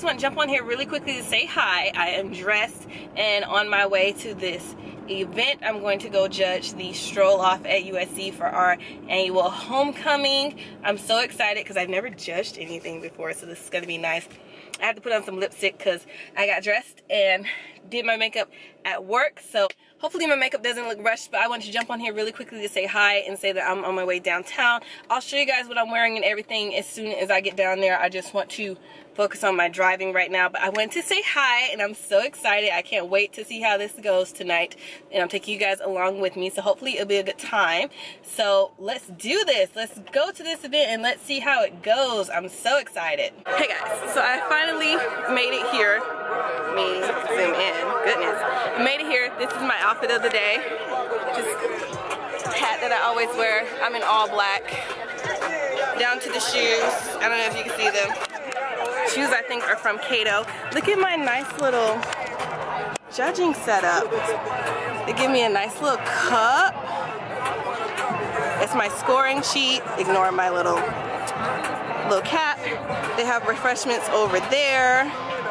just want to jump on here really quickly to say hi. I am dressed and on my way to this event. I'm going to go judge the stroll off at USC for our annual homecoming. I'm so excited because I've never judged anything before, so this is going to be nice. I have to put on some lipstick because I got dressed and did my makeup at work, so hopefully my makeup doesn't look rushed, but I wanted to jump on here really quickly to say hi and say that I'm on my way downtown. I'll show you guys what I'm wearing and everything as soon as I get down there. I just want to focus on my driving right now, but I wanted to say hi and I'm so excited. I can't wait to see how this goes tonight, and I'm taking you guys along with me, so hopefully it'll be a good time. So let's do this. Let's go to this event and let's see how it goes. I'm so excited. Hey guys, so I finally made it here. Let me zoom in. Goodness. I made it here. This is my outfit of the day. Just hat that I always wear. I'm in all black. Down to the shoes. I don't know if you can see them. Shoes I think are from Kato. Look at my nice little judging setup. They give me a nice little cup. It's my scoring sheet. Ignore my little cap. They have refreshments over there.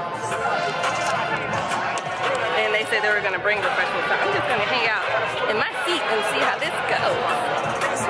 And they said they were gonna bring refreshments, so I'm just gonna hang out in my seat and see how this goes.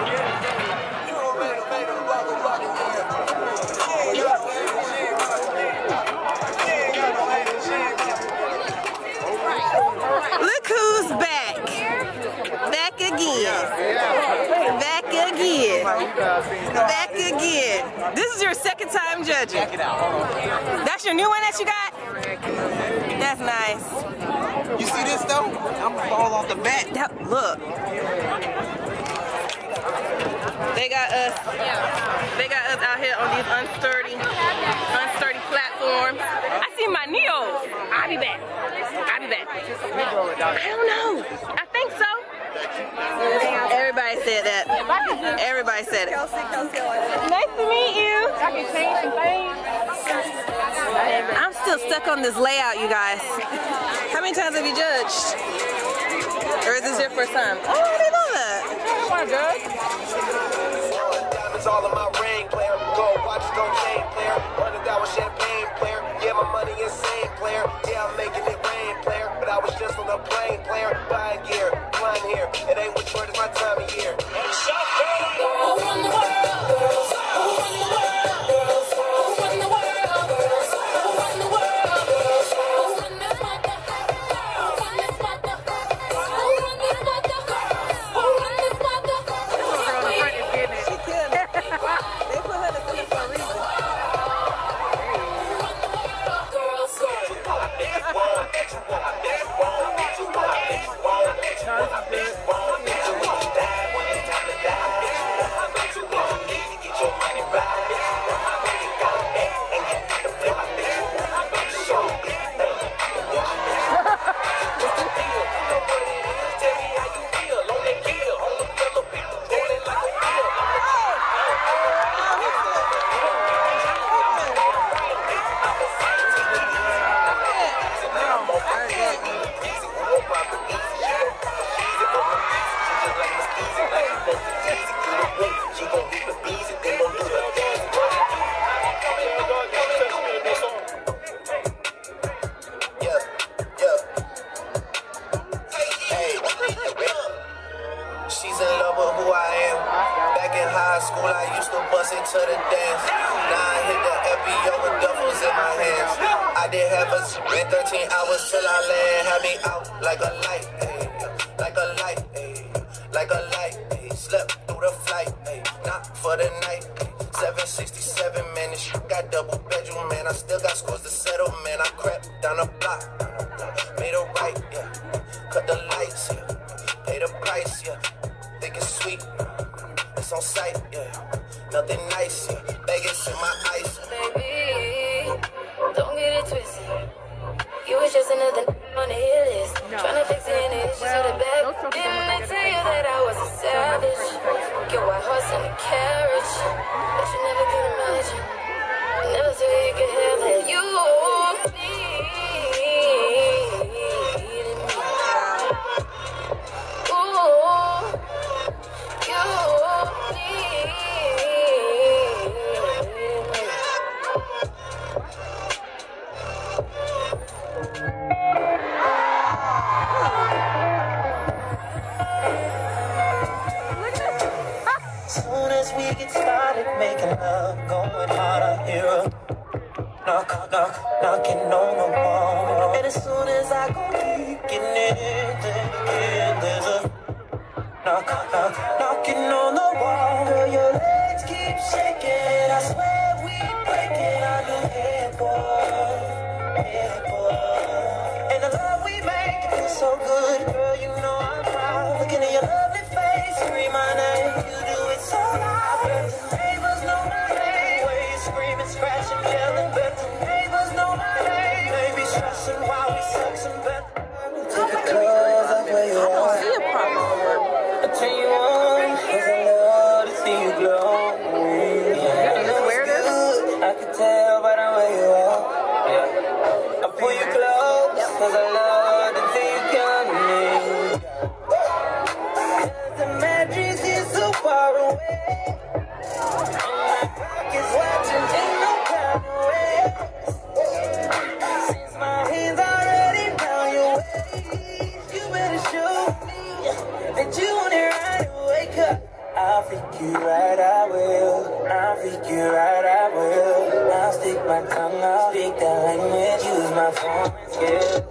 Look who's back. Back again. Back again. Back again. This is your second time judging. That's your new one that you got? That's nice. You see this though? I'm gonna fall off the bat. Look. They got us out here on these unsturdy platforms. I see my Neos. I'll be back. I don't know. I think so. Everybody said that. Everybody said it. Nice to meet you. I'm still stuck on this layout, you guys. How many times have you judged? Or is this your first time? Oh, I didn't know that. Oh my God. Diamonds all in my ring, player. Gold watch, gold chain, player. $100 champagne, player. Yeah, my money insane, player. Yeah, I'm making it rain, player. But I was just on a plane, player. Buying gear, flying here. It ain't which word is my time of year. Who run the world, girls? Who run the world, girls? Who run the world, girls? Who run the world, girls? Who run this mother? Who run this mother? Who run this mother? Who run this mother? This girl in the front is getting it. She killed it. They put her to sleep for a reason. Soon as we get started making love, going hard, I hear a knock, knock, knocking on the wall. And as soon as I go peeking in, then again there's a knock, knock, knocking on the wall. Girl, your legs keep shaking. I swear we breaking our new headboard. And the love we make feels so good. Girl, you know I'm proud. Looking at your lovely face, scream my name. You do it so loud. Bet the neighbors know my name. Waves screaming, scratching, yelling. Bet the neighbors know my name. Maybe stressing while we sexing. Bet take the clothes off where you are. I don't see a problem. I turn you on, 'cause I love to see you glow. I can tell by the way you are. Yeah. I pull you close, 'cause I love to see you coming. The magic is so far away. And my clock is watching, ain't no time to waste. Since my hands already round your waist, you better show me that you want it right away. 'Cause I'll freak you right, I will. I'll freak you right, I will. I'll stick my tongue, I'll speak that language, use my foreign skills.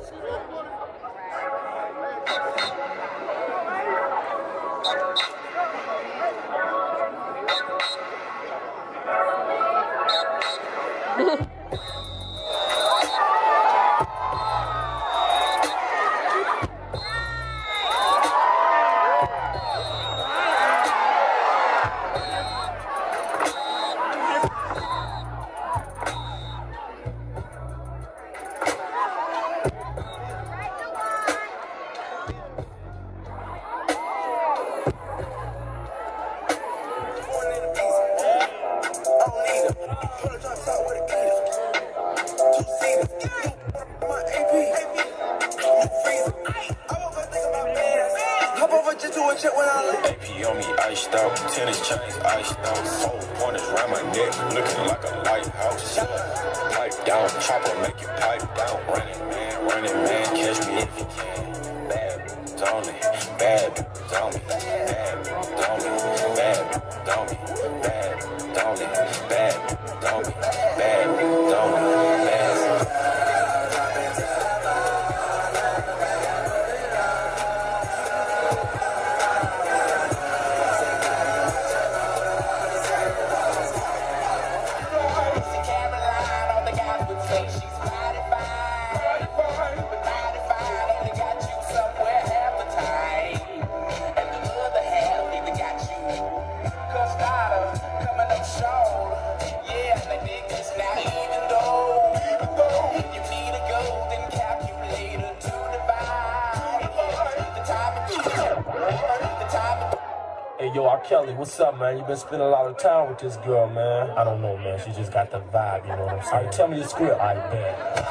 AP on me iced out, tennis chains iced out, 4 pointers round my neck, looking like a lighthouse. Pipe down, chopper, make it pipe down. Running man, catch me if you can. Bad bitches on me, bad bitches on me, bad bitches on me, bad bitches on me, bad bitches on me, bad bitches on me, bad bitches on me, bad. Hey, yo, R. Kelly, what's up, man? You been spending a lot of time with this girl, man. I don't know, man. She just got the vibe, you know what I'm saying? All right, tell me the script. I bet.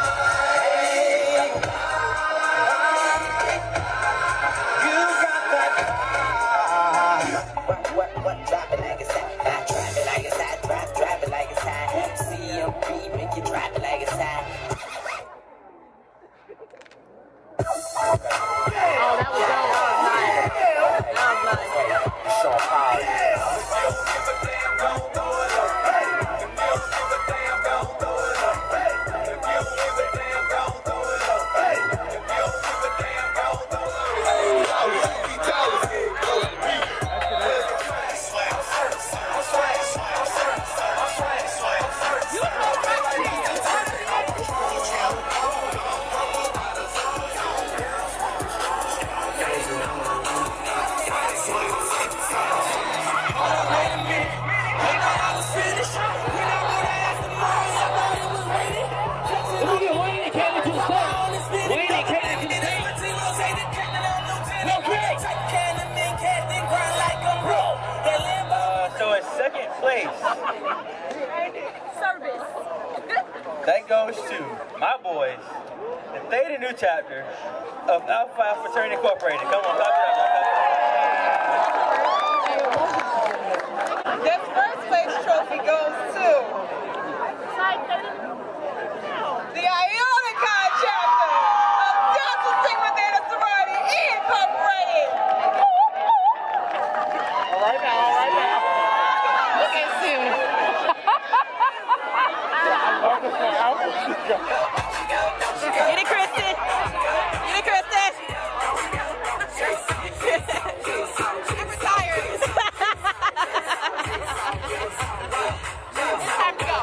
Second place. Service. That goes to my boys, the Theta new chapter of Alpha Phi Fraternity Incorporated. Come on, clap it up. This first place trophy goes to the Iota chapter of Delta Sigma Theta Sorority Incorporated. All right now. Okay, soon. Get it, Kristen. Get it, Kristen. I'm retired. Time to go.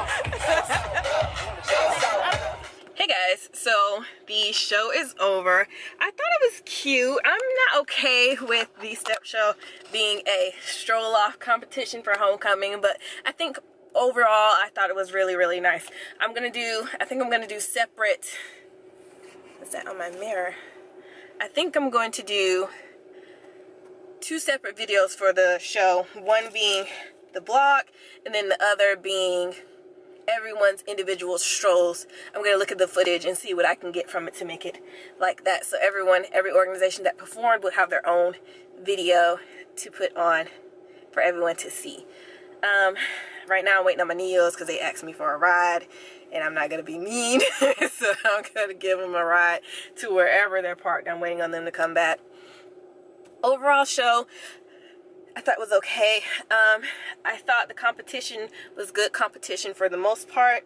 Hey guys, so the show is over. I thought it was cute. I'm not okay with the step show being a stroll off competition for homecoming, but I think overall I thought it was really, really nice. I think I'm gonna do separate, what's that on my mirror? I think I'm going to do 2 separate videos for the show. One being the block, and then the other being everyone's individual strolls. I'm going to look at the footage and see what I can get from it to make it like that. So every organization that performed would have their own video to put on for everyone to see. Right now I'm waiting on my Neos because they asked me for a ride, and I'm not going to be mean. So I'm going to give them a ride to wherever they're parked. I'm waiting on them to come back. Overall show, I thought was okay. I thought the competition was good competition for the most part.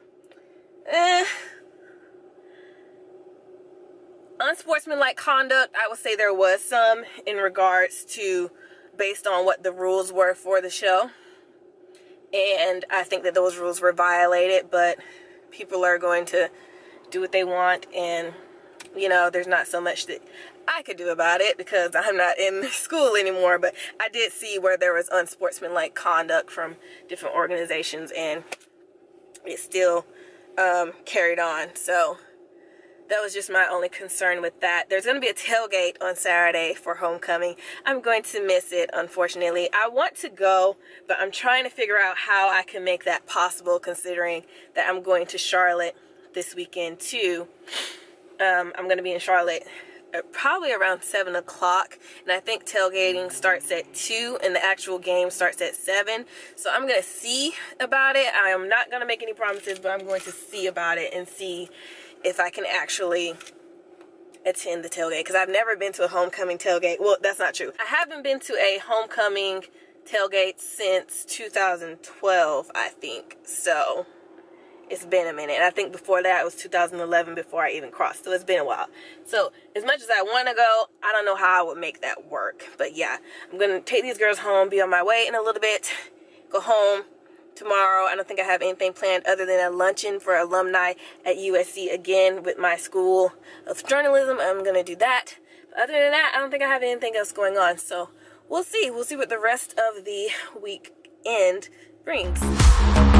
Unsportsmanlike conduct, I would say there was some in regards to based on what the rules were for the show. And I think that those rules were violated, but people are going to do what they want, and you know, there's not so much that I could do about it because I'm not in school anymore. But I did see where there was unsportsmanlike conduct from different organizations, and it still carried on. So that was just my only concern with that. There's going to be a tailgate on Saturday for homecoming. I'm going to miss it, unfortunately. I want to go, but I'm trying to figure out how I can make that possible, considering that I'm going to Charlotte this weekend too. I'm going to be in Charlotte probably around 7 o'clock, and I think tailgating starts at 2 and the actual game starts at 7. So I'm going to see about it. I am not going to make any promises, but I'm going to see about it and see if I can actually attend the tailgate, because I've never been to a homecoming tailgate. Well, that's not true. I haven't been to a homecoming tailgate since 2012, I think. So it's been a minute. And I think before that it was 2011 before I even crossed. So it's been a while. So as much as I want to go, I don't know how I would make that work. But yeah, I'm going to take these girls home, be on my way in a little bit, go home tomorrow. I don't think I have anything planned other than a luncheon for alumni at USC again with my School of Journalism. I'm going to do that. But other than that, I don't think I have anything else going on. So we'll see. We'll see what the rest of the weekend brings.